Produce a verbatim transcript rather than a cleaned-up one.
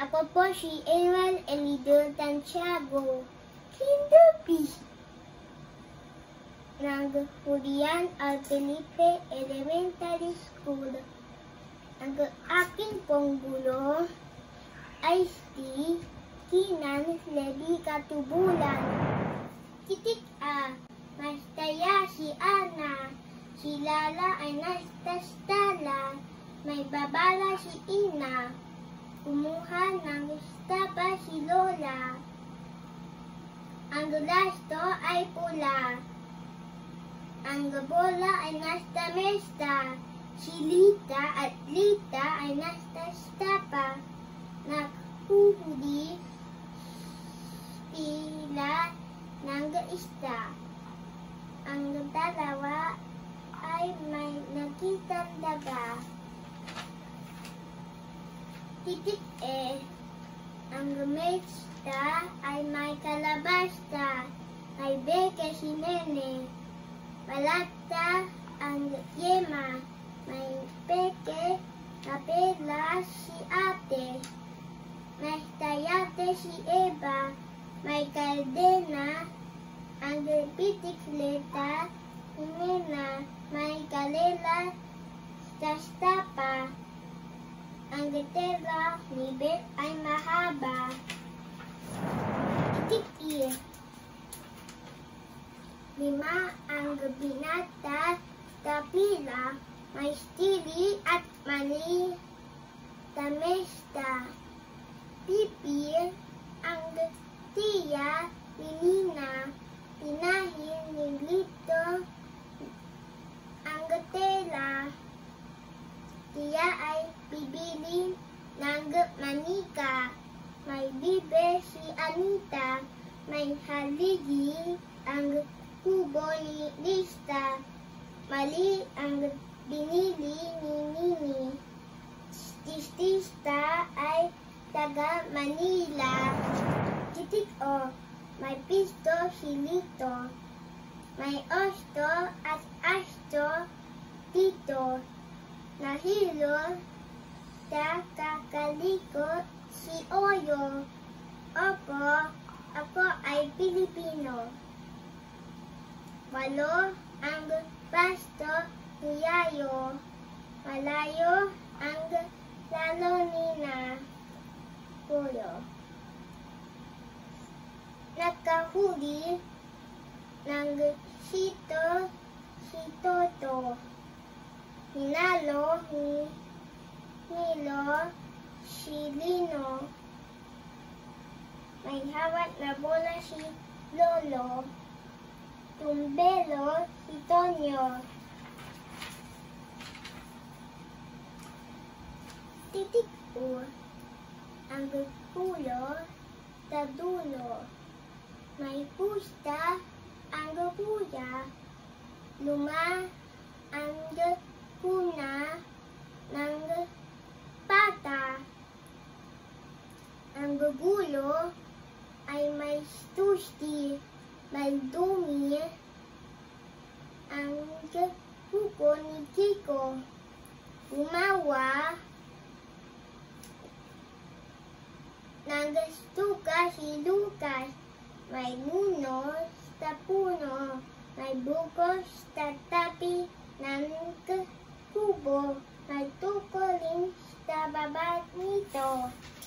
Ako po si Aaron Elidor Tantiago, Kinder B. ng Julian Al Felipe Elementary School. Ang aking pong guro ay si Kinan Levi Katubulan. Titik A. Mastaya si Ana. Si Lala ay nastastala. May babala si Ina. Kumuha ng estapa si Lola. Ang gulasto ay pula. Ang bola ay nasta mesta. Si Lita at Lita ay nasta estapa. Naghuhuli sila ng ista. Ang dalawa ay may nakitang daga. Titik E. Ang mesta ay may kalabasta. May beke si Nene. Balata ang yema. May peke na pela si ate. May tayate si Eva. May kaldena ang bitikleta ni Nena. May kalela sa stapa. Ang gitera ni Bet ay mahaba. Titik E. Lima ang binata sa pila. May stili at mani tamesta. Pipi ang tiya ni Nina. Pinahin ni Lito ang tela. Tiya ay bibili ng manika. May bibe si Anita. May haligi ang kubo ni Lista. Mali ang binili ni Nini. Tistista ay taga Manila. Titik O. May pisto si Lito. May osto at asto dito. Nahilo sa kakaliko si Oyo. Opo, ako ay Pilipino. Walo ang pasto ni Yayo. Malayo ang lalo nina. Puyo. Nakahuli ng sito si Toto. Hinalo ni Nilo si Lino. May hawak na bola si Lolo. Tumbelo si Tonyo. Titik O. Ang pulo sa dulo. May pusta ang kuya. Luma ang kuna ng pata. Ang gugulo ay may stusti. May dumi ang kuko ni Kiko. Umawa ng stuka si Lucas. May muno sa puno. May bukos sa tapi ng kubo. May tukoling sa baba nito.